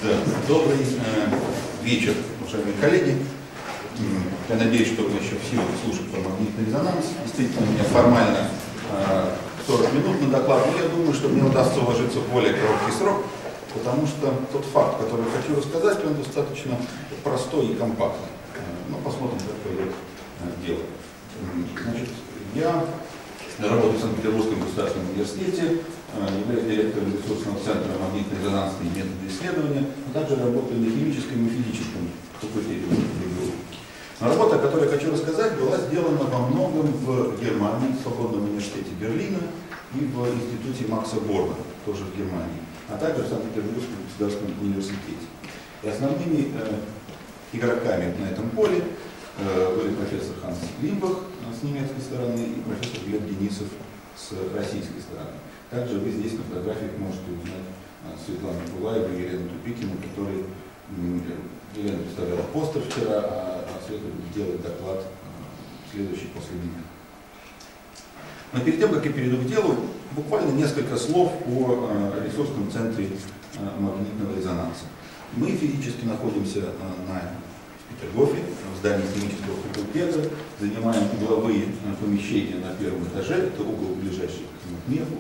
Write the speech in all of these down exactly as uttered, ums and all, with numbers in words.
Да. Добрый э, вечер, уважаемые коллеги. Я надеюсь, что вы еще в силах слушать про магнитный резонанс. Действительно, у меня формально э, сорок минут на доклад, но я думаю, что мне удастся уложиться в более короткий срок, потому что тот факт, который хочу рассказать, он достаточно простой и компактный. Э, ну, посмотрим, как пойдет э, дело. Значит, я работаю в Санкт-Петербургском государственном университете, являюсь директором ресурсного центра магнитно-резонансные методы исследования, а также работаю на химическом и физическом факультете МГУ. Но работа, о которой я хочу рассказать, была сделана во многом в Германии, в Свободном университете Берлина и в институте Макса Борна, тоже в Германии, а также в Санкт-Петербургском государственном университете. И основными э, игроками на этом поле э, были профессор Ханс Лимбах с немецкой стороны и профессор Глеб Денисов с российской стороны. Также вы здесь на фотографиях можете узнать Светлану Булаеву и Елену Тупикину, которые Елена представляла постер вчера, а Света будет делать доклад следующий после меня. Но перед тем, как я перейду к делу, буквально несколько слов о ресурсном центре магнитного резонанса. Мы физически находимся на Петергофе, в здании химического факультета, занимаем угловые помещения на первом этаже, это угол ближайший к меху,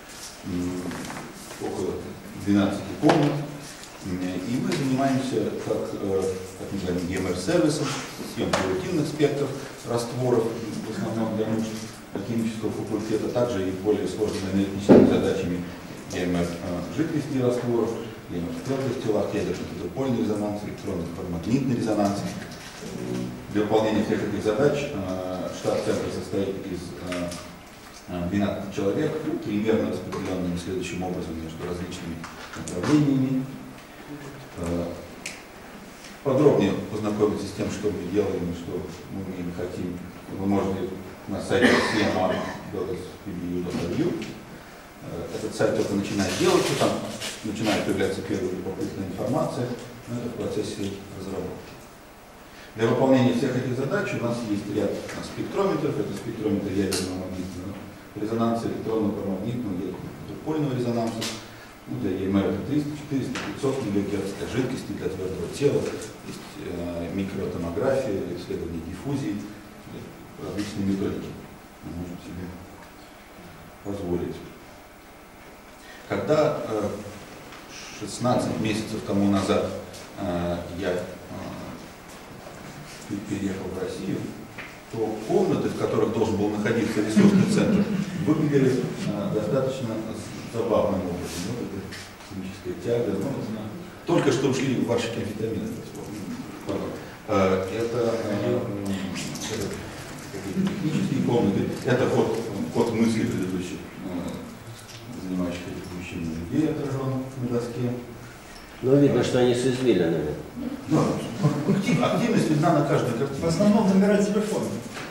около двенадцати комнат, и мы занимаемся как так называемым и эм эр-сервисом, съемкой рутинных спектров растворов, в основном для нужд химического факультета, также и более сложными аналитическими задачами и эм эр жидкостей растворов, и эм эр в твердых телах, ядерно-дипольный резонанс, электронно-парамагнитный резонанс. Для выполнения всех этих задач штат центра состоит из двенадцати человек, примерно распределенными следующим образом между различными направлениями. Подробнее познакомиться с тем, что мы делаем и что мы умеем и хотим, вы можете на сайте си эм ар точка пи би ю точка ю. Этот сайт только начинает делать, что там начинает появляться первая любопытная информация, но это в процессе разработки. Для выполнения всех этих задач у нас есть ряд спектрометров, это спектрометр ядерного магнитного резонанса, электронно-парамагнитного, ядерно-дипольного резонанса, ну, для и эм эр это триста, четыреста, пятьсот мегагерц, для жидкости, для твердого тела, есть э, микротомография, исследование диффузии, различные методики мы можем себе позволить. Когда э, шестнадцать месяцев тому назад э, я э, переехал в Россию, то комнаты, в которых должен был находиться ресурсный центр, выглядели э, достаточно забавным образом. Вот это химическая тяга. Ну, только что ушли варщики амфетамина. Э, это э, технические комнаты. Это ход, ход мысли предыдущих э, занимающих этих помещений людей отражен на доске. Ну, видно, что они с извилинами. Да, актив, активность видна на каждой картине. В основном номера телефона.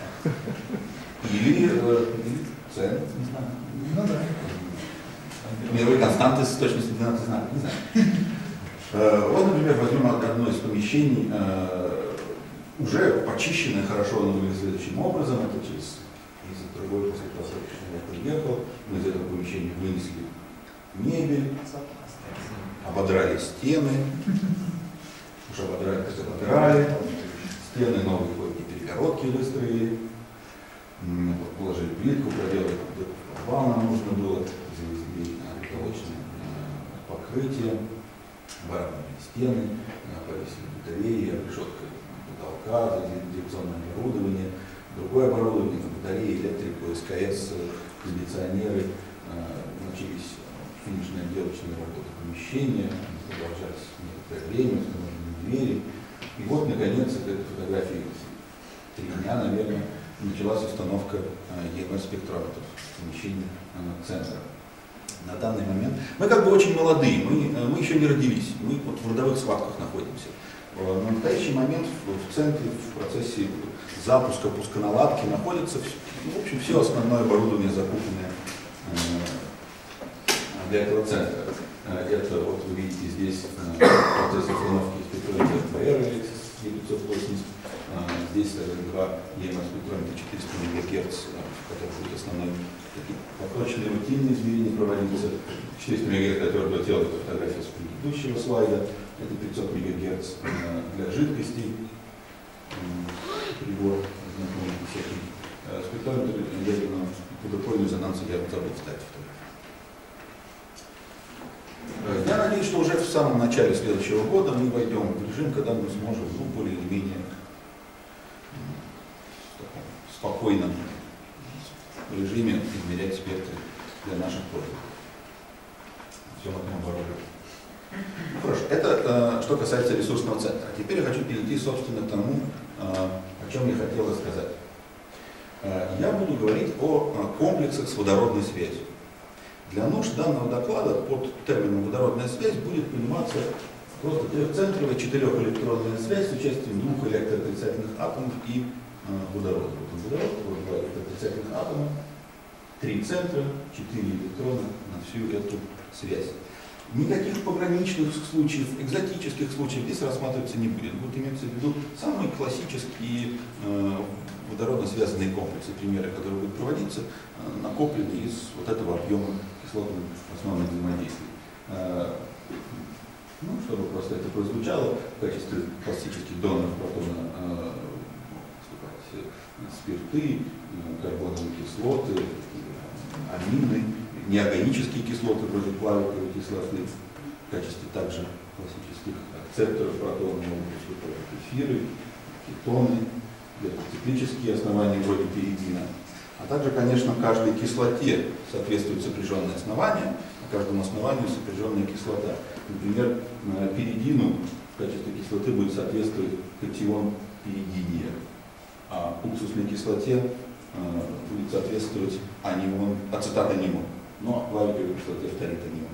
Или, э, или цены, не знаю. Ну да. Мировые константы с точностью двенадцати знаков, не знаю. Э, вот, например, возьмем одно из помещений, э, уже почищенное, хорошо, оно выглядит следующим образом. Это через месяц другой после того, как я приехал. Мы из этого помещения вынесли мебель, ободрали стены, уже ободрали, как ободрали, стены новые койки-перегородки выстроили, положили плитку, проделали вал нам нужно было, завезли потолочное покрытие, барабанные стены, повесили батареи, решетка потолка, дирекционное оборудование, другое оборудование, батареи, электрику, эс ка эс, кондиционеры, начались финишные отделочные работы помещения, продолжались некоторое время, установлены двери. И вот, наконец, от этой фотографии три дня, наверное, началась установка и эм эр-спектрометров в помещении центра. На данный момент мы как бы очень молодые, мы, мы еще не родились, мы вот в родовых схватках находимся. На настоящий момент в центре, в процессе запуска пусконаладки находится, в общем, все основное оборудование, закупленное для этого центра. Это, вот вы видите здесь процесс установки спектрометра эф бэ эр девятьсот восемьдесят. Здесь два и эм эр-спектрометра четыреста мегагерц, в которых будет основной поточные рутинные измерения проводиться. четыреста мегагерц для твердого тела, это фотография с предыдущего слайда. это пятьсот мегагерц для жидкостей, прибор знакомый всякий. Спектрометр ядерного подопольного резонанса я забыл вставить в. Я надеюсь, что уже в самом начале следующего года мы войдем в режим, когда мы сможем, ну, более или менее в таком спокойном режиме измерять спектры для наших пользователей. Все на этом вооружении. Ну, хорошо, это э, что касается ресурсного центра. А теперь я хочу перейти, собственно, к тому, э, о чем я хотел рассказать. Э, я буду говорить о э, комплексах с водородной связью. Для нужд данного доклада под термином водородная связь будет пониматься просто трехцентровая четырехэлектронная связь с участием двух электроотрицательных атомов и э, водорода. Вот водород, вот два электроотрицательных атома, три центра, четыре электрона на всю эту связь. Никаких пограничных случаев, экзотических случаев здесь рассматриваться не будет. Будут иметься в виду самые классические э, водородно связанные комплексы, примеры, которые будут проводиться, э, накоплены из вот этого объема кислотных основных взаимодействий. Э, ну, чтобы просто это прозвучало, в качестве классических доноров протона э, выступать спирты, э, карбоновые кислоты, э, амины, неорганические кислоты вроде плавиковой кислоты, в качестве также классических акцепторов протона могут выступать эфиры, кетоны, циклические основания вроде пиридина. А также, конечно, каждой кислоте соответствует сопряженное основание, а каждому основанию сопряженная кислота. Например, пиридину в качестве кислоты будет соответствовать катион пиридиния, а уксусной кислоте будет соответствовать анион, ацетат-анион. Но плавиковой кислоте фторид-анион.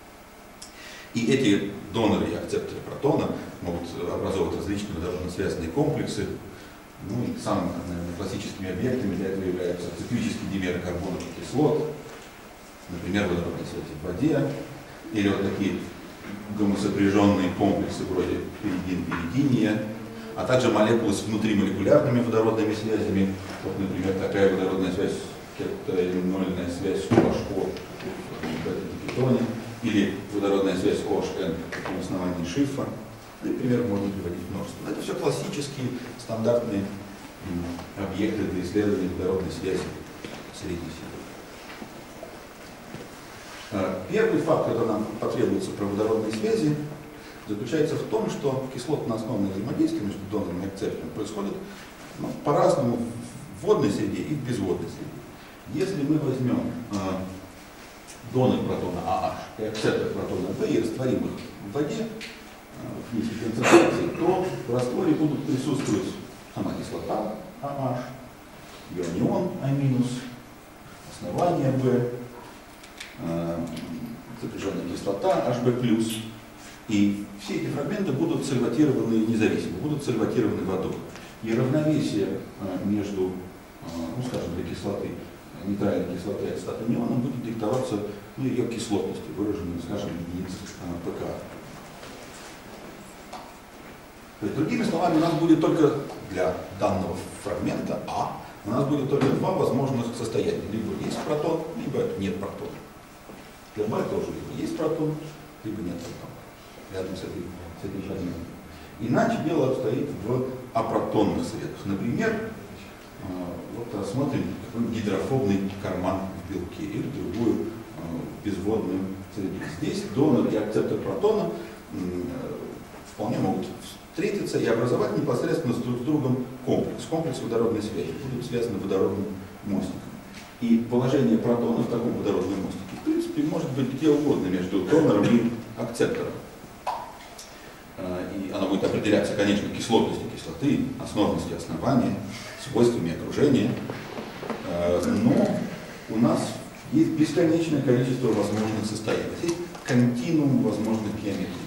И эти доноры и акцепторы протона могут образовывать различные водородно связанные комплексы. Ну и самыми, наверное, классическими объектами для этого являются циклические димеры карбоновых кислот, например, водородные связи в воде, или вот такие гомосопряженные комплексы вроде пиридин-пиридиния, а также молекулы с внутримолекулярными водородными связями. Вот, например, такая водородная связь, кетонольная связь о эйч о в кетоне, или водородная связь о эйч эн в основании шифа. И пример можно приводить множество. Это все классические стандартные объекты для исследования водородной связи средней силы. Первый факт, который нам потребуется про водородные связи, заключается в том, что кислотно-основное взаимодействие между донором и акцептором происходит, ну, по-разному в водной среде и в безводной среде. Если мы возьмем э, донор протона АH и акцептор протона B и растворим их в воде э, в низкой концентрации, то в растворе будут присутствовать сама кислота АH, ее анион А-, основание B, э, сопряженная кислота эйч би плюс. И все эти фрагменты будут сальватированы независимо, будут сальватированы водой. И равновесие э, между, э, ну скажем, для кислоты, нейтральной кислоты и ацетат-аниона будет диктоваться, ну, ее кислотностью, выраженной, скажем, единицей ПК. То есть, другими словами, у нас будет только для данного фрагмента А, у нас будет только два возможных состояния. Либо есть протон, либо нет протона. Для Б тоже либо есть протон, либо нет протона. Рядом с этим, с этим фрагментом. Иначе дело обстоит в апротонных средах. Например, вот рассмотрим гидрофобный карман в белке или другую безводную среду. Здесь донор и акцептор протона вполне могут встретиться и образовать непосредственно друг с другом комплекс, комплекс водородной связи, будут связаны водородным мостиком. И положение протона в таком водородном мостике, в принципе, может быть где угодно между донором и акцептором. И она будет определяться, конечно, кислотностью кислоты, основностью основания, свойствами окружения. Но у нас есть бесконечное количество возможных состояний. Есть континуум возможных геометрий.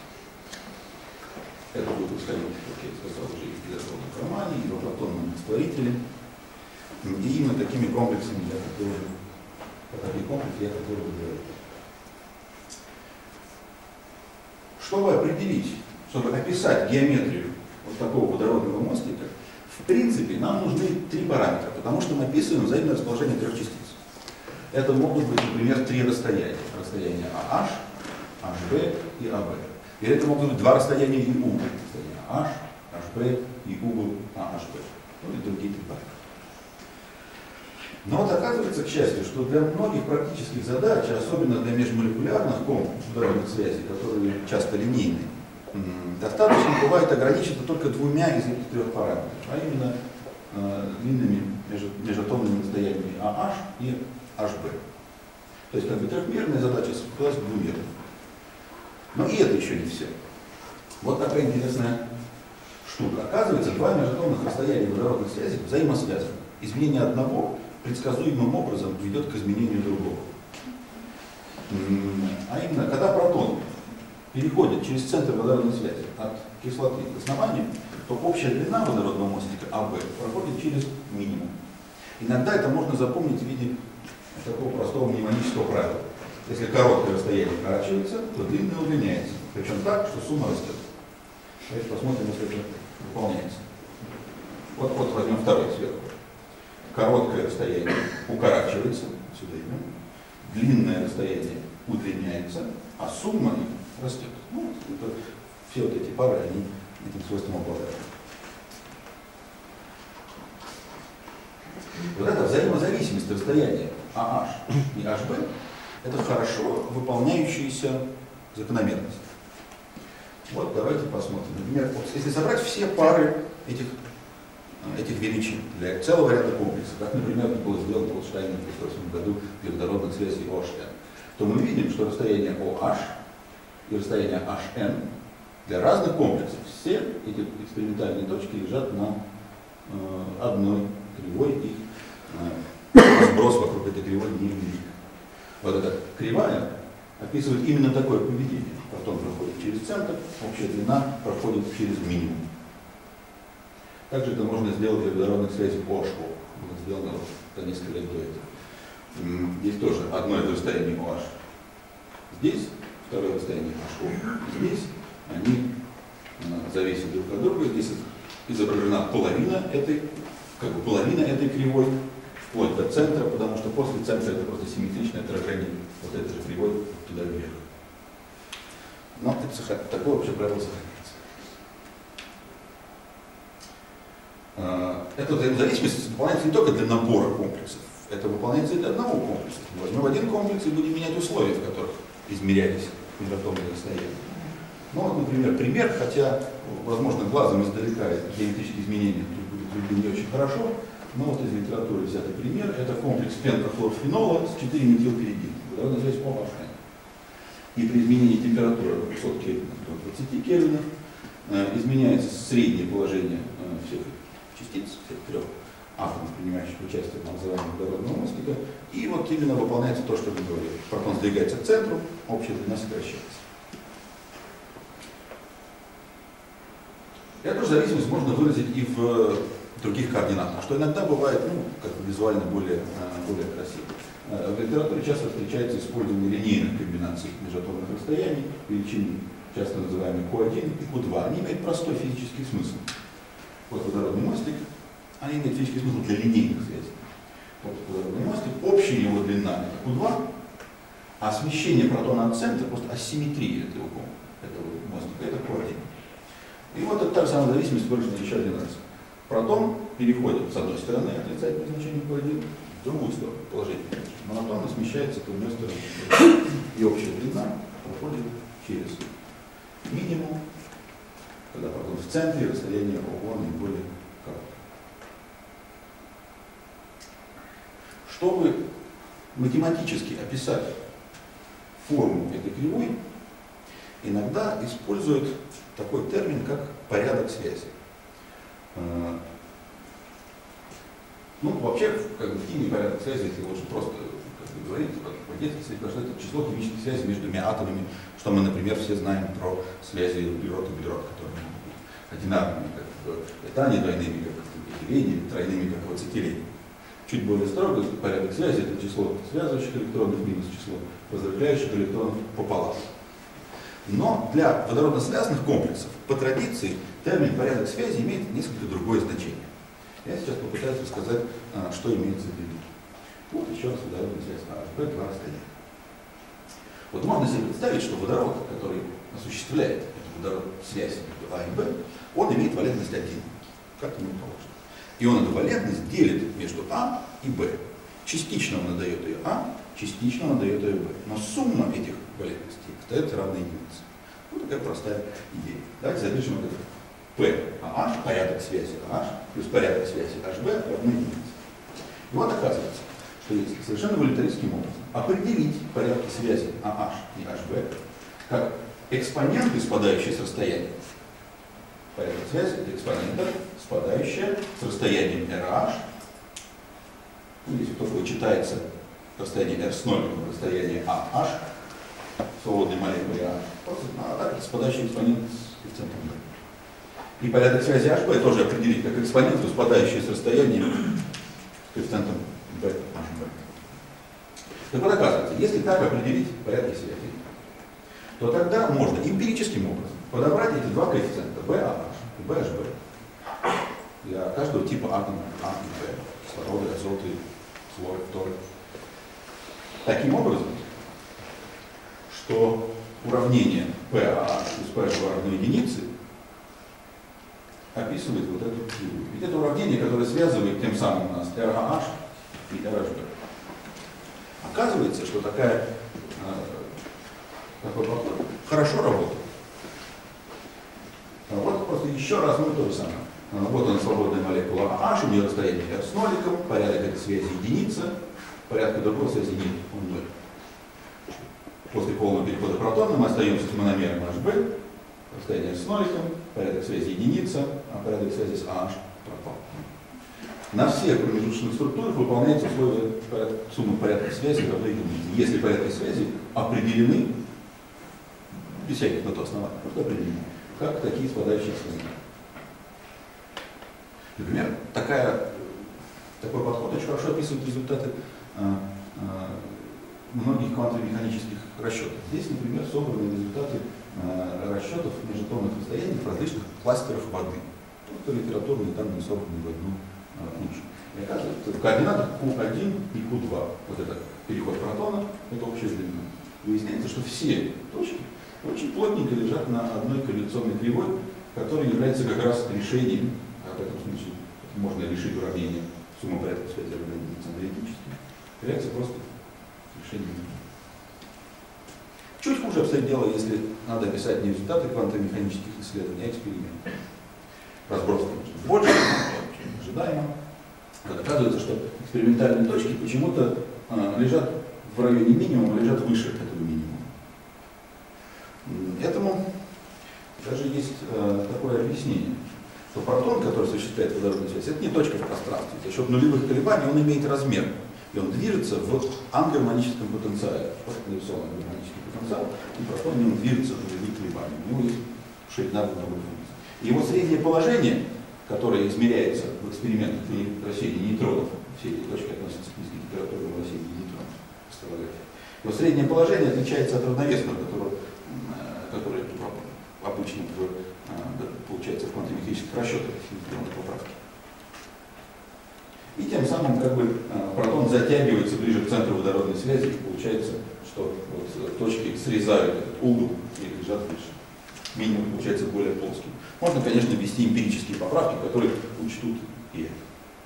Это будет происходить, как я сказал, уже и в гидрофобном кармане, и в апротонном растворителе. И именно такими комплексами я хотел бы, такие комплексы я хотел бы говорить. Чтобы определить, чтобы описать геометрию вот такого водородного мостика, в принципе, нам нужны три параметра, потому что мы описываем взаимное расположение трех частиц. Это могут быть, например, три расстояния. Расстояние АH, АХБ и АБ. Или это могут быть два расстояния и угол. Расстояние H, HB и угол A H B. Ну и другие три параметра. Но вот оказывается, к счастью, что для многих практических задач, особенно для межмолекулярных водородных связей, которые часто линейные, достаточно бывает ограничиться только двумя из этих трех параметров, а именно э, длинными межатомными расстояниями A H и H B. То есть как бы трехмерная задача создалась двумерной. Но и это еще не все. Вот такая интересная штука. Оказывается, два межатомных расстояния водородных связей взаимосвязаны. Изменение одного предсказуемым образом ведет к изменению другого. А именно, когда протон переходит через центр водородной связи от кислоты к основанию, то общая длина водородного мостика АВ проходит через минимум. Иногда это можно запомнить в виде такого простого мнемонического правила. Если короткое расстояние укорачивается, то длинное удлиняется. Причем так, что сумма растет. Давайте посмотрим, если это выполняется. Вот, вот возьмем второй сверху. Короткое расстояние укорачивается, сюда идем. Длинное расстояние удлиняется, а сумма растет. Ну, это, все вот эти пары, они этим свойством обладают. Вот эта взаимозависимость расстояния A H и H B — это хорошо выполняющаяся закономерность. Вот давайте посмотрим. Например, вот, если собрать все пары этих, этих величин для целого ряда комплексов, как, например, было сделано Голдштайном в две тысячи восьмом году для водородных связей OH, то мы видим, что расстояние OH и расстояние эйч эн для разных комплексов, все эти экспериментальные точки лежат на э, одной кривой, их э, сброс вокруг этой кривой невелик. Вот эта кривая описывает именно такое поведение. Протон проходит через центр, общая длина проходит через минимум. Также это можно сделать для водородных связей OH. Было сделано вот несколько лет до этого. Здесь тоже одно это расстояние OH. Здесь второе расстояние OH. Здесь они зависят друг от друга. Здесь изображена половина этой, как бы половина этой кривой, вплоть до центра, потому что после центра это просто симметричное отражение вот этой же кривой туда вверх. Но это, такое вообще правило сохраняется. Эта взаимозависимость выполняется не только для набора комплексов, это выполняется и для одного комплекса. Мы возьмем один комплекс и будем менять условия, в которых измерялись межатомные расстояния. Ну вот, например, пример, хотя, возможно, глазом издалека геометрические изменения тут будут видны не очень хорошо, но вот из литературы взятый пример, это комплекс пентахлорфенола с четыре метилпиридина. Водородная связь OH. И при изменении температуры от двухсот кельвинов до двадцати кельвинов э, изменяется среднее положение э, всех частиц, всех трех атомов, принимающих участие в образовании водородного мостика. И вот именно выполняется то, что мы говорили. Протон сдвигается к центру, общая длина сокращается. Эту же зависимость можно выразить и в других координатах, что иногда бывает, ну, как бы визуально более, более красиво. В литературе часто встречается использование линейных комбинаций межатомных расстояний, величин, часто называемые Q один и Q два. Они имеют простой физический смысл. Вот водородный мостик, они имеют физический смысл для линейных связей. Вот водородный мостик, общая его длина это Q два, а смещение протона от центра, просто асимметрия этого, этого мостика, это Q один. И вот это та же самая зависимость выражена еще один раз. Протон переходит с одной стороны отрицательное значение Q один, в другую сторону положительное. Монотонно смещается к одной стороне. И общая длина проходит через минимум, когда протон в центре, расстояние ОО наиболее короткое. Чтобы математически описать форму этой кривой, иногда используют такой термин, как порядок связи. Ну, вообще, как бы, в химии порядок связи, если лучше просто как бы, говорить, если что это число химических связей между двумя атомами, что мы, например, все знаем про связи углерод и углерод, которые могут быть одинаковыми, как в этане, двойными, как в этилене, тройными, как в ацетилене. Чуть более строго порядок связи — это число связывающих электронов минус число разрывающих электронов пополам. Но для водородно связанных комплексов, по традиции, термин порядок связи имеет несколько другое значение. Я сейчас попытаюсь рассказать, что имеется в виду. Вот еще раз водородная связь А H B, два расстояния. Вот можно себе представить, что водород, который осуществляет эту водородную связь между А и Б, он имеет валентность один, как ему положено. И он эту валентность делит между А и Б. Частично он отдает ее А, частично он отдает ее Б. Но сумма этих валентностей остается равной единице. Вот такая простая идея. Давайте запишем это. P AH, порядок связи AH, плюс порядок связи HB равны единице. И вот оказывается, что если совершенно волюнтаристским образом определить порядки связи AH и HB как экспоненты, спадающие с расстояния, порядок связи это экспонента, спадающая с расстоянием RH, ну, если кто вычитается расстояние R с ноликом, расстояние AH, свободной молекулы AH, а так это спадающий экспонент с коэффициентом B. И порядок связи HB тоже определить как экспоненту, спадающую с расстоянием с коэффициентом B, HB. Так вот оказывается, если так определить порядки связи, то тогда можно эмпирическим образом подобрать эти два коэффициента B A H и B H B для каждого типа атома А и Б, кислорода, азота, хлора, фтора. Таким образом, что уравнение P A H плюс P H B равно единице описывает вот эту фигуру. Ведь это уравнение, которое связывает тем самым у нас R A H и R H B. Оказывается, что такая, такой подход хорошо работает. Вот просто еще раз мы то же самое. Вот она свободная молекула H, у нее расстояние R с ноликом, порядок этой связи единица, порядка другой связи нет, он ноль. После полного перехода протона мы остаемся с мономером HB, расстояние R с ноликом, порядок связи единица, а порядок связи с AH пропал. На всех промежуточных структурах выполняется условие порядка, суммы порядка связи равна единице. Если порядки связи определены, без всяких на то оснований, просто определены, как такие спадающие экспоненты. Например, такая, такой подход очень хорошо описывает результаты а, а, многих квантово-механических расчетов. Здесь, например, собраны результаты а, расчетов межатомных расстояний различных кластеров воды. Это литературные данные, собранные в одну а, книжку. И оказывается, в координатах Q один и Q два, вот это переход протона, это общая длина. Выясняется, что все точки очень плотненько лежат на одной корреляционной кривой, которая является как раз решением, а в этом смысле можно решить уравнение суммы порядка связи равна единице аналитически, является просто решением. Чуть хуже обстоит дело, если надо описать не результаты квантово-механических исследований, а эксперименты. Разброс, конечно, больше, чем ожидаемо. Оказывается, что экспериментальные точки почему-то а, лежат в районе минимума, лежат выше этого минимума. Этому даже есть э, такое объяснение, что протон, который осуществляет водородную связь, это не точка в пространстве. За счет нулевых колебаний он имеет размер, и он движется в ангармоническом потенциале. Просто нарисован ангармонический потенциал, и протон в нем движется в нулевых колебаний. У него есть ширина волновой функции. Его среднее положение, которое измеряется в экспериментах при вращении нейтронов, все эти точки относятся к низкой температуре вращения нейтронов, его среднее положение отличается от равновесного, которое которые обычно в, получается в квантово-механических расчетах синхронной поправки. И тем самым как бы протон затягивается ближе к центру водородной связи, и получается, что вот точки срезают этот угол и лежат выше. Минимум получается более плоским. Можно, конечно, ввести эмпирические поправки, которые учтут и это.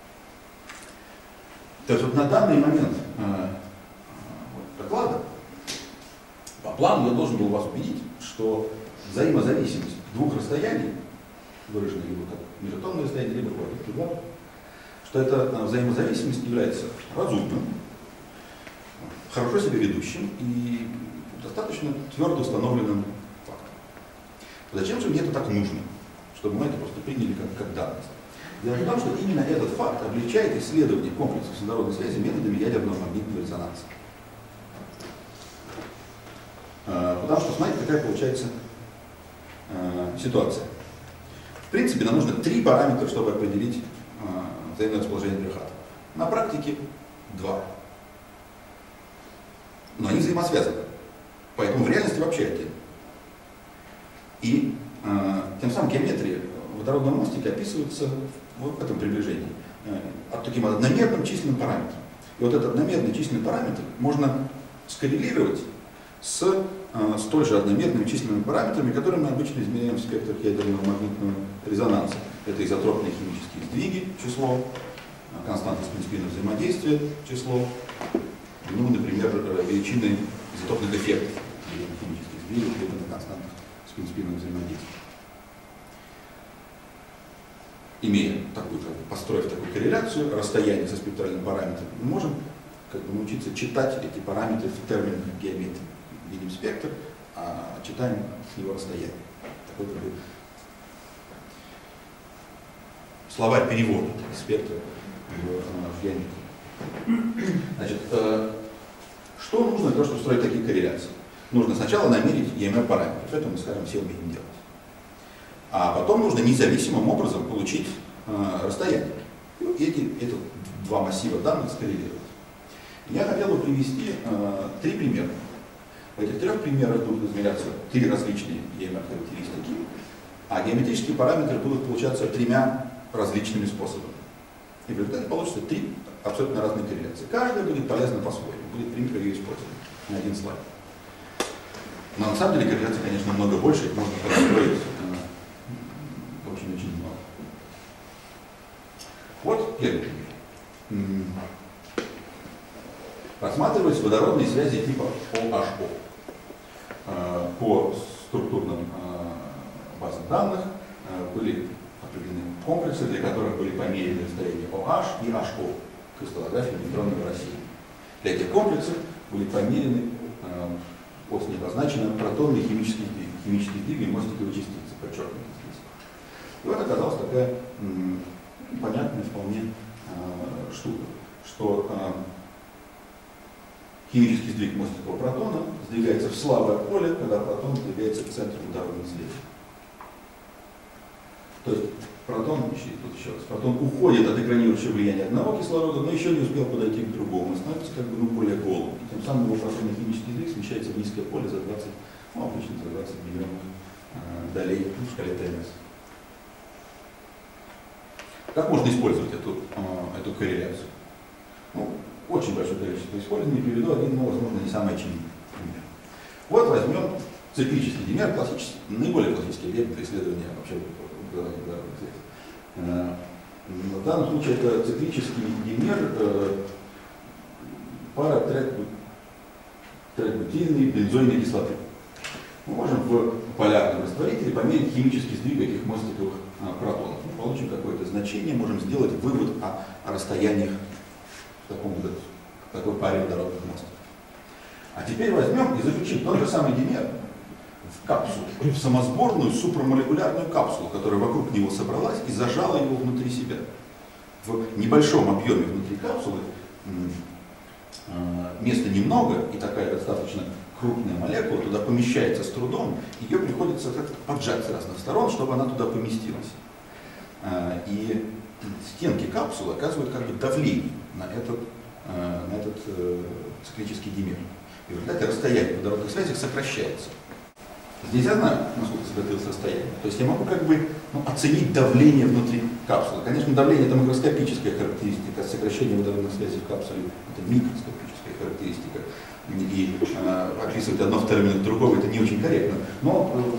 То есть вот на данный момент э, вот, доклада по плану я должен был вас убедить, что взаимозависимость двух расстояний, выраженная либо как межатомное расстояние, либо квадратный угол, что эта взаимозависимость является разумным, хорошо себя ведущим и достаточно твердо установленным фактом. Зачем же мне это так нужно, чтобы мы это просто приняли как, как данность? Дело в том, что именно этот факт облегчает исследование комплексов водородной связи методами ядерного магнитного резонанса. Потому что, смотрите, какая получается э, ситуация. В принципе, нам нужно три параметра, чтобы определить э, взаимное расположение трех атомов. На практике два. Но они взаимосвязаны. Поэтому в реальности вообще один. И э, тем самым геометрия водородного мостика описывается вот в этом приближении э, от таким одномерным численным параметром. И вот этот одномерный численный параметр можно скоррелировать с э, столь же одномерными численными параметрами, которые мы обычно измеряем в спектрах ядерного магнитного резонанса. Это изотропные химические сдвиги, число, константа спинспинного взаимодействия, число, ну, например, величины изотопных эффектов химических сдвигов либо на константах спинспинного взаимодействия. Имея такую, как бы, построив такую корреляцию расстояния со спектральным параметром, мы можем как бы научиться читать эти параметры в терминах геометрии. Видим спектр, а читаем с него расстояние. Такой как бы словарь перевода спектра в, в геометрии. Значит, э, что нужно для того, чтобы строить такие корреляции? Нужно сначала намерить и эм эр параметров. Это мы, скажем, все умеем делать. А потом нужно независимым образом получить э, расстояние. И эти, эти два массива данных скоррелировать. Я хотел бы привести э, три примера. В этих трех примерах будут измеряться три различные и эм эр характеристики, а геометрические параметры будут получаться тремя различными способами. И в результате получится три абсолютно разные корреляции. Каждая будет полезна по-своему, будет пример ее использовать на один слайд. Но на самом деле корреляций, конечно, намного больше, их можно построить очень-очень много. Вот первый пример. Рассматривались водородные связи типа о эйч о. По структурным базам данных были определены комплексы, для которых были померены расстояния о эйч и эйч о, кристаллографии нейтронного рассеяния. Для этих комплексов были померены после них обозначены протонные химические сдвиги, химические сдвиги мостиковой частицы, подчеркнуты здесь. И вот оказалась такая м, понятная вполне э, штука, что э, химический сдвиг мостикового протона сдвигается в слабое поле, когда протон сдвигается к центру водородной связи. То есть протон, тут еще раз, протон уходит от экранирующего влияния одного кислорода, но еще не успел подойти к другому, становится как бы ну, более голым. И тем самым его протонный химический сдвиг смещается в низкое поле за двадцать, ну, обычно за двадцать миллионов э, долей в шкале ТМС. Как можно использовать эту, э, эту корреляцию? Ну, очень большое количество использований. Приведу один, но, возможно, не самый очевидный пример. Вот возьмем циклический димер, классический, наиболее классический объект для исследования вообще водородных связей. В данном случае это циклический димер э, пара трет-бутильной бензойной кислоты. Мы можем в полярном растворителе померить химический сдвиг этих мостиковых э, протонов. Мы получим какое-то значение, можем сделать вывод о, о расстояниях в таком, в такой паре водородных мостиков. А теперь возьмем и заключим тот же самый димер в капсулу, в самосборную супрамолекулярную капсулу, которая вокруг него собралась и зажала его внутри себя. В небольшом объеме внутри капсулы места немного, и такая достаточно крупная молекула туда помещается с трудом, ее приходится как-то поджать с разных сторон, чтобы она туда поместилась. И стенки капсулы оказывают как бы давление на этот, на этот циклический димер. И в результате расстояние в водородных связях сокращается. Здесь я знаю, насколько сократилось расстояние. То есть я могу как бы ну, оценить давление внутри капсулы. Конечно, давление это макроскопическая характеристика, сокращение водородных связей в капсуле это микроскопическая характеристика. И э, описывать одно в терминах другого это не очень корректно. Но э,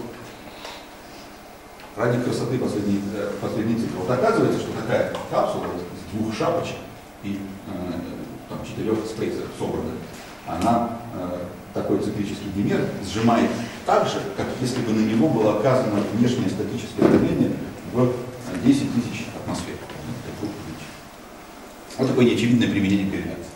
ради красоты последней, э, последней цифры. Вот оказывается, что такая капсула из двух шапочек и э, там, четырех спейсеров собранных, она э, такой циклический димер сжимает так же, как если бы на него было оказано внешнее статическое давление в десять тысяч атмосфер. Вот такое неочевидное применение корреляции.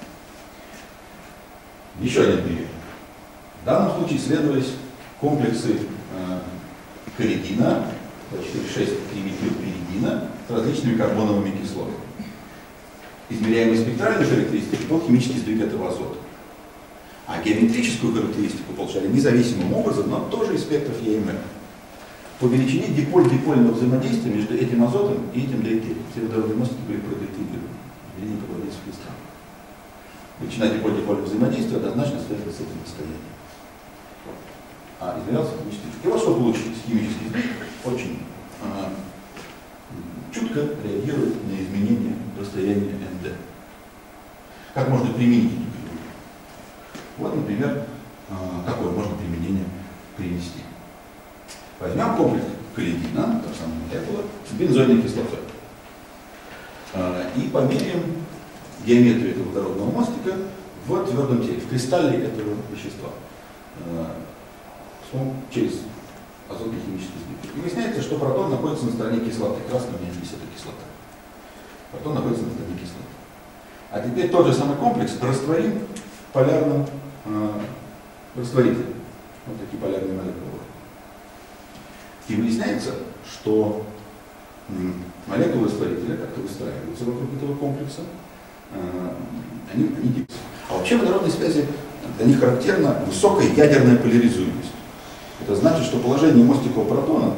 Еще один пример. В данном случае исследовались комплексы э, коридина, четыре шесть триметилпиридина с различными карбоновыми кислотами. Измеряемые спектральные характеристики был химический сдвиг этого азота. А геометрическую характеристику получали независимым образом, но тоже из спектров и эм эр. По величине диполь-дипольного взаимодействия между этим азотом и этим дейтерием. Все водородные мостики были продуктивированы. Деление по градиенту кристалла. Величина диполь-дипольного взаимодействия однозначно связана с этим расстоянием. А измерялся химический сдвиг. И вот что получилось. Химический сдвиг очень а, чутко реагирует на изменение расстояния эн дэ. Как можно применить? Вот, например, какое можно применение Возьмем комплекс коллидина, та самая молекула, с бензойной кислотой. И померяем геометрию этого водородного мостика в твердом теле, в кристалле этого вещества. Через азотный химический сбив. И выясняется, что протон находится на стороне кислоты. Красным у меня здесь это кислота. Протон находится на стороне кислоты. А теперь тот же самый комплекс растворим в полярном э, растворителе. Вот такие полярные молекулы. И выясняется, что м, молекулы растворителя как-то выстраиваются вокруг этого комплекса. Э, они, они делятся. А вообще водородные связи, для них характерна высокая ядерная поляризуемость. Это значит, что положение мостикового протона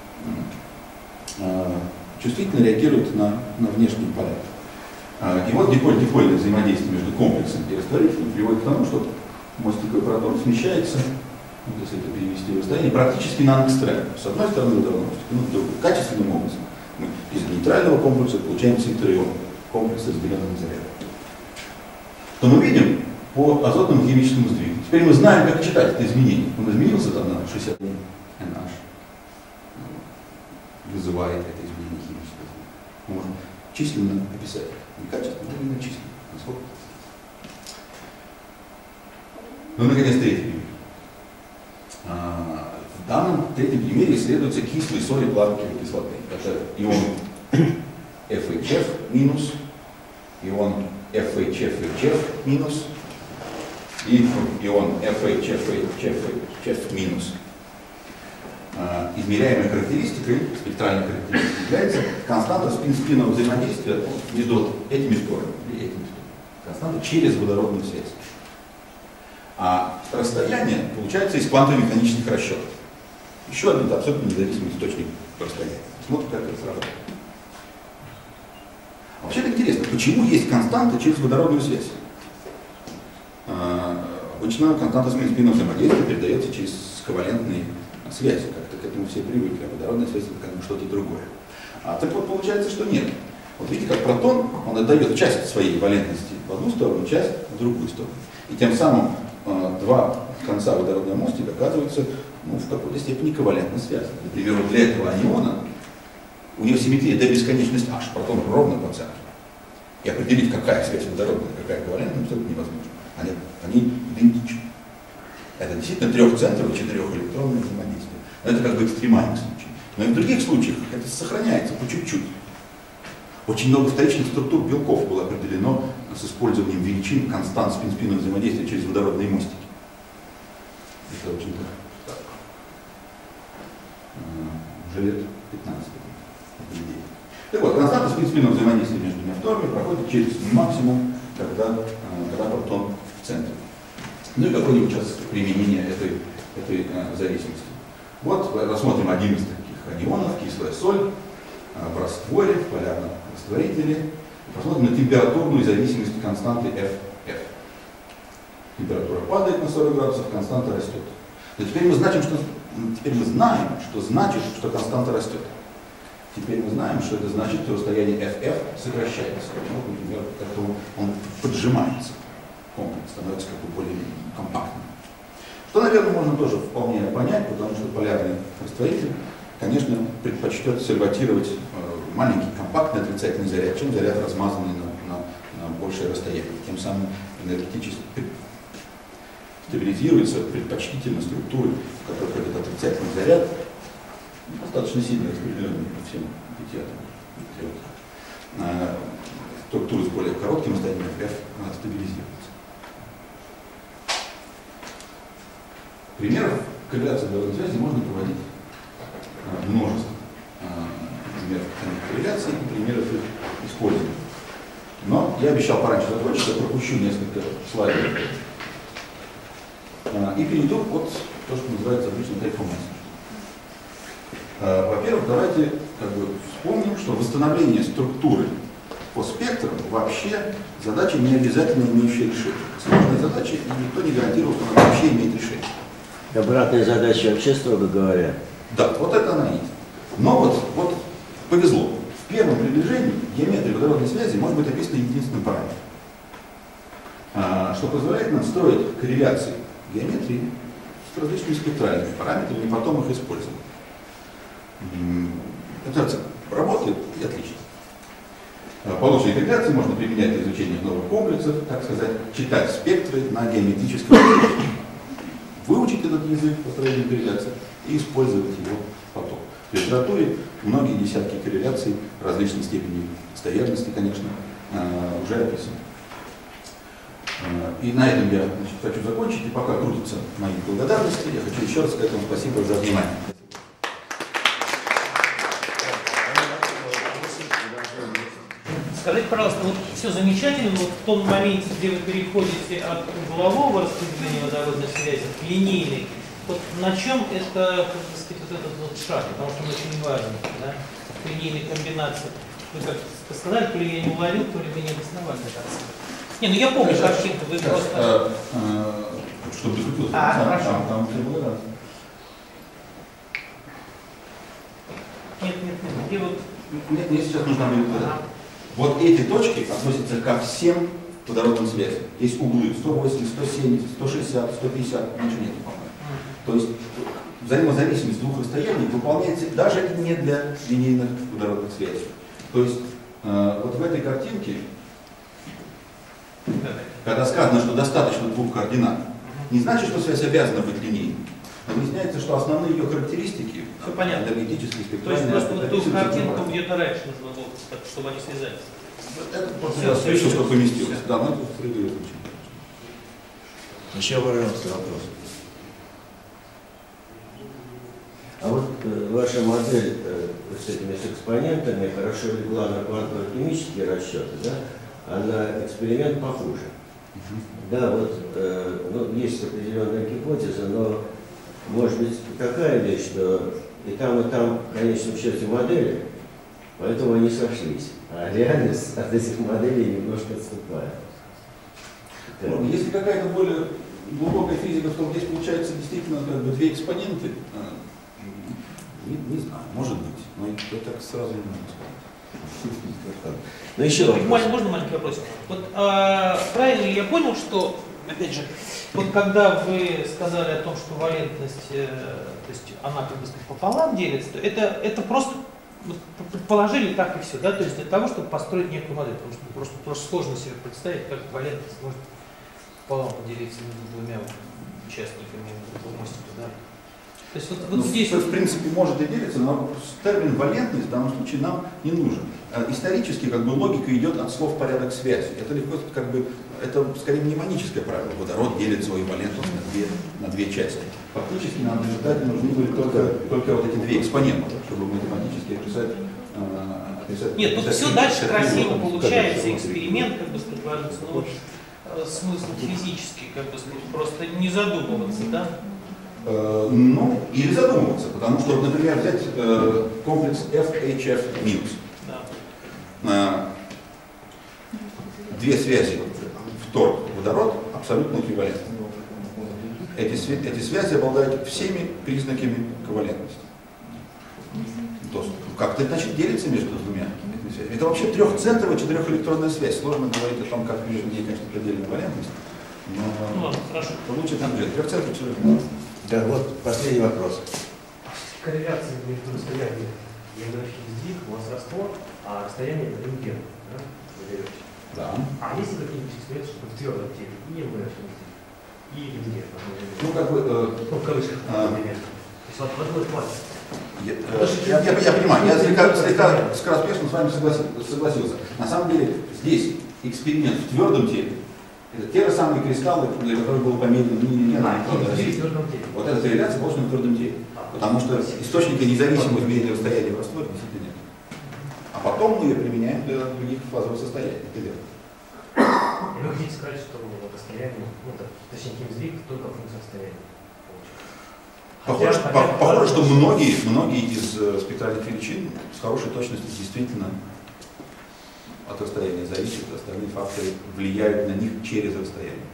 э, чувствительно реагирует на, на внешние поля. Э, и вот диполь-дипольное взаимодействие между комплексом и растворителем приводит к тому, что мостиковый протон смещается, вот если это перевести в расстояние, практически на ангстрем. С одной стороны водородного мостика, ну, другой, качественным образом. Мы из нейтрального комплекса получаем центурион, комплекс с разделенным зарядом. Что мы видим по азотному химическому сдвигу. Теперь мы знаем, как читать это изменение. Он изменился там на шестьдесят один эн аш. Вызывает это изменение химического сдвига. Мы можем численно описать. Не качественно, но именно численно. Насколько? Ну, наконец, третий пример. В данном третьем примере исследуются кислые соли плавкевой кислоты. Это ион эф эйч эф минус, ион эф эйч эф эйч эф минус и ион эф эйч эф эйч эф минус. Измеряемой характеристикой, спектральной характеристикой, является константа спин-спинового взаимодействия между этими спорами или этими спорами. Константа через водородную связь. А расстояние получается из квантово-механических расчетов. Еще один абсолютно независимый источник расстояния. Смотрим, как это сработает. Вообще это интересно, почему есть константа через водородную связь? А, обычно константа спин-спинового взаимодействия передается через ковалентные связи. Как-то к этому все привыкли, а водородная связь это как бы что-то другое. А так вот получается, что нет. Вот видите, как протон, он отдает часть своей валентности в одну сторону, часть в другую сторону. И тем самым э, два конца водородного мостика оказываются ну, в какой-то степени ковалентно связаны. Например, вот для этого аниона у него симметрия до бесконечности h, протон ровно по центру. И определить, какая связь водородная, какая ковалентная, абсолютно невозможно. Они, они идентичны. Это действительно трехцентровое четырехэлектронное взаимодействие. Но это как бы экстремальный случай. Но и в других случаях это сохраняется по чуть-чуть. Очень много вторичных структур белков было определено с использованием величин констант спин-спинового взаимодействия через водородные мостики. Это очень так. Уже лет пятнадцать. Так вот, константа спин-спинового взаимодействия между двумя фторами проходит через максимум, когда, когда протон в центре. Ну и какое-нибудь сейчас применение этой, этой э, зависимости. Вот рассмотрим один из таких анионов, кислая соль, э, в растворе, в полярном растворителе. Посмотрим на температурную зависимость константы эф эф. Температура падает на сорок градусов, константа растет. Но теперь мы, значим, что, теперь мы знаем, что значит, что константа растет. Теперь мы знаем, что это значит, что расстояние эф эф сокращается. Ну, например, как-то он поджимается. Комплекс становится как бы более компактным. Что, наверное, можно тоже вполне понять, потому что полярный растворитель, конечно, предпочтет сальватировать э, маленький компактный отрицательный заряд, чем заряд, размазанный на, на, на большее расстояние. Тем самым энергетически стабилизируется предпочтительно структуры, в которых этот отрицательный заряд достаточно сильно распределенный по всем пяти атомам. Э, структуры с более коротким расстоянием эф эф стабилизируется. Примеров корреляции водородной связи можно приводить а, множество. А, примеров корреляции и примеров их использования. Но я обещал пораньше закончить, я пропущу несколько слайдов. А, и перейду от то, что называется обычно take home message. А, во-первых, давайте как бы вспомним, что восстановление структуры по спектрам вообще задача не обязательно имеющая решение. Сложная задача, и никто не гарантировал, что она вообще имеет решение. Обратная задача вообще, строго говоря. Да, вот это она и есть. Но вот, вот повезло. В первом приближении геометрия водородной связи может быть описана единственным параметром, что позволяет нам строить корреляции геометрии с различными спектральными параметрами и потом их использовать. коммутация работает и отлично. Полученные корреляции можно применять для изучения новых комплексов, так сказать, читать спектры на геометрическом языке, выучить этот язык построения корреляций и использовать его потом. В литературе многие десятки корреляций различной степени достоверности, конечно, уже описаны. И на этом я, значит, хочу закончить. И пока крутятся мои благодарности, я хочу еще раз сказать вам спасибо за внимание. Скажите, пожалуйста, вот все замечательно, но вот в том моменте, где вы переходите от углового распределения водородной связи к линейной, вот на чем это, как сказать, вот этот вот шаг, потому что он очень важен, да, в линейной комбинации. Вы как сказали, то ли я не уловил, то ли вы не обосновали это. Не, ну я помню картинку, вы сейчас, просто... Э, э, чтобы докрутился. А, там, хорошо. Там, там все благодарности. Нет, нет, нет, где вот... Нет, мне сейчас нужно будет это. Вот эти точки относятся ко всем водородным связям. Есть углы сто восемьдесят, сто семьдесят, сто шестьдесят, сто пятьдесят, меньше нет, по-моему. То есть взаимозависимость двух расстояний выполняется даже не для линейных водородных связей. То есть э, вот в этой картинке, когда сказано, что достаточно двух координат, не значит, что связь обязана быть линейной. Но выясняется, что основные ее характеристики, Все понятно. энергетические, То есть спектральные, просто вот ту описываются картинку по-разному. где-то раньше нужно было, чтобы они связались. Это просто Все, я все, решил, все, что все. поместилось. Да, но это справедливо звучит. Еще, пожалуйста, вопрос. А вот э, ваша модель э, с этими с экспонентами хорошо легла на квантово-химические расчеты, да? А на эксперимент похуже. Да, вот э, ну, есть определенная гипотеза, но может быть такая вещь, что и там, и там в конечном счете модели, поэтому они сошлись. А реальность от этих моделей немножко отступает. Ну, если какая-то более глубокая физика, то здесь получается действительно как бы две экспоненты. Не, не знаю, может быть, но я так сразу не могу сказать. Ну еще вопрос. Можно, можно маленький вопрос? Вот а, правильно ли я понял, что, опять же, вот когда вы сказали о том, что валентность, э, то есть она как бы сказать, пополам делится, то это, это просто вот, предположили так и все, да, то есть для того, чтобы построить некую модель, потому что просто, просто сложно себе представить, как валентность может пополам поделиться между двумя участниками этого мостика, да. То есть вот, вот Ну, здесь... в принципе, может и делиться, но термин валентность в данном случае нам не нужен. Исторически как бы логика идет от слов порядок связи. Это легко как бы, это скорее мнемоническое правило. Водород делит свою валентность на две, на две части. Фактически нам в результате нужны были только, только вот эти две экспонента, чтобы математически описать. Э, описать Нет, тут описать все дальше описать красиво его, получается, как это эксперимент как бы складывается, но вот э, смысл физический, как бы сказать, просто не задумываться, да? Э, ну, или задумываться, потому что, например, взять э, комплекс эф эйч эф минус. Да. Две связи фтор-водород абсолютно эквивалентны. Эти, эти связи обладают всеми признаками ковалентности. То есть, как-то, значит, делится между двумя этими связями. Это вообще трехцентровая четырехэлектронная связь. Сложно говорить о том, как между ней, конечно, предельная валентность. Но Ну ладно, хорошо. лучше там же трехцентровая четырехэлектронная. Да, вот последний вопрос. Корреляция между расстоянием географический сдвиг у вас раствор, а расстояние это рентген. Да? Да. А есть ли какие-нибудь эксперименты, чтобы в твердом теле и в мягком теле? И рентген, Ну, как бы... Э, ну, в кавычках, а, например. То есть вот в одной плане. Я, я, я, я понимаю, я слегка, слегка скороспешно с вами согласился, согласился. На самом деле, здесь эксперимент в твердом теле. Это те же самые кристаллы, для которых было померено не А, в твердом теле. Вот эта корреляция получена в твердом теле. Потому что источника независимого измерения расстояния в растворе действительно нет. А потом мы ее применяем для других фазовых состояний. Это верно. И вы хотите сказать, что расстояние, ну, это, точнее, химсдвиг только функция расстояния. Похоже, Хотя, по- хотя, похоже, что хотя, многие, многие из э, спектральных величин с хорошей точностью действительно от расстояния зависят, остальные факторы влияют на них через расстояние.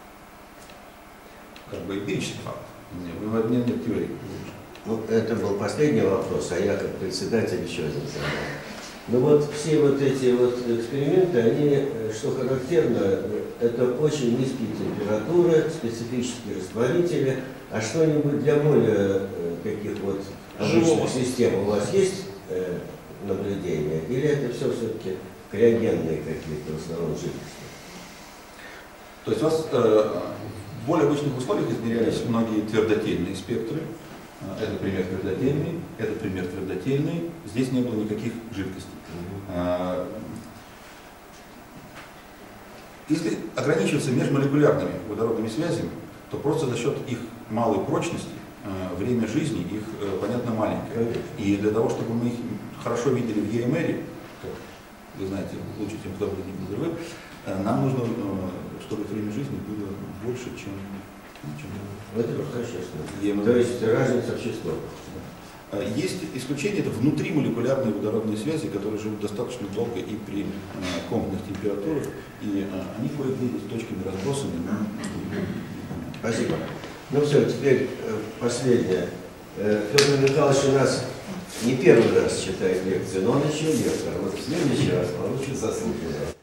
Как бы эмпирический факт. Нет, нет, нет теории. Ну, это был последний вопрос, а я как председатель еще один задал. Ну вот все вот эти вот эксперименты, они, что характерно, это очень низкие температуры, специфические растворители, а что-нибудь для более таких вот Живого. обычных систем у вас есть э, наблюдения, или это все все-таки криогенные какие-то в основном жидкости? То есть у вас э, в более обычных условиях измерялись многие твердотельные спектры. Э, Это пример твердотельный, это пример твердотельный. Здесь не было никаких жидкостей. Э, Если ограничиваться межмолекулярными водородными связями, то просто за счет их малой прочности э, время жизни их, э, понятно, маленькое. И для того, чтобы мы их хорошо видели в и эм эр, как вы знаете, лучше, чем кто-нибудь вы, э, нам нужно, э, чтобы время жизни было больше, чем... чем Это существенно. и эм эр. То есть разница в частотах. Э, Есть исключения, это внутримолекулярные водородные связи, которые живут достаточно долго и при э, комнатных температурах, и э, они кое-где с точками разбросаны. но- Спасибо. Ну все, теперь э, последнее. Э, Федор Михайлович у нас не первый раз читает лекцию, но он еще лектор. Вот в следующий раз получит заслуженно.